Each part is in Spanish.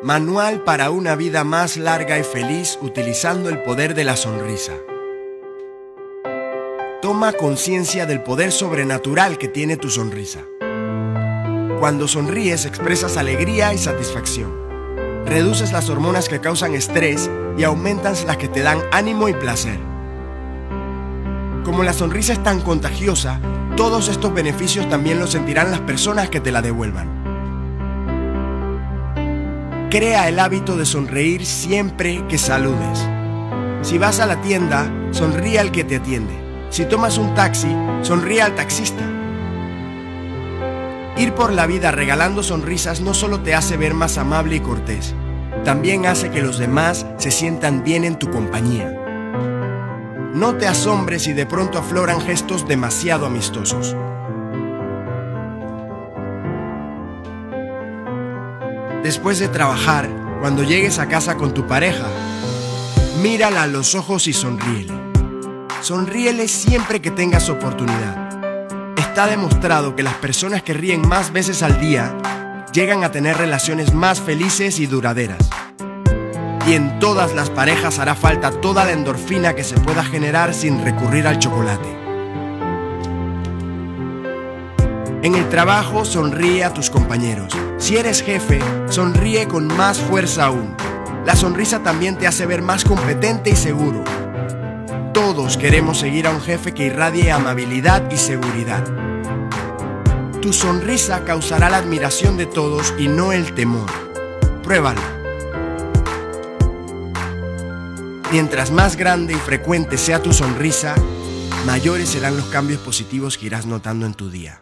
Manual para una vida más larga y feliz utilizando el poder de la sonrisa. Toma conciencia del poder sobrenatural que tiene tu sonrisa. Cuando sonríes expresas alegría y satisfacción. Reduces las hormonas que causan estrés y aumentas las que te dan ánimo y placer. Como la sonrisa es tan contagiosa, todos estos beneficios también los sentirán las personas que te la devuelvan. Crea el hábito de sonreír siempre que saludes. Si vas a la tienda, sonríe al que te atiende. Si tomas un taxi, sonríe al taxista. Ir por la vida regalando sonrisas no solo te hace ver más amable y cortés, también hace que los demás se sientan bien en tu compañía. No te asombres si de pronto afloran gestos demasiado amistosos. Después de trabajar, cuando llegues a casa con tu pareja, mírala a los ojos y sonríele. Sonríele siempre que tengas oportunidad. Está demostrado que las personas que ríen más veces al día llegan a tener relaciones más felices y duraderas. Y en todas las parejas hará falta toda la endorfina que se pueda generar sin recurrir al chocolate. En el trabajo, sonríe a tus compañeros. Si eres jefe, sonríe con más fuerza aún. La sonrisa también te hace ver más competente y seguro. Todos queremos seguir a un jefe que irradie amabilidad y seguridad. Tu sonrisa causará la admiración de todos y no el temor. Pruébalo. Mientras más grande y frecuente sea tu sonrisa, mayores serán los cambios positivos que irás notando en tu día.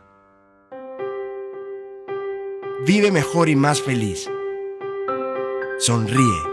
Vive mejor y más feliz. Sonríe.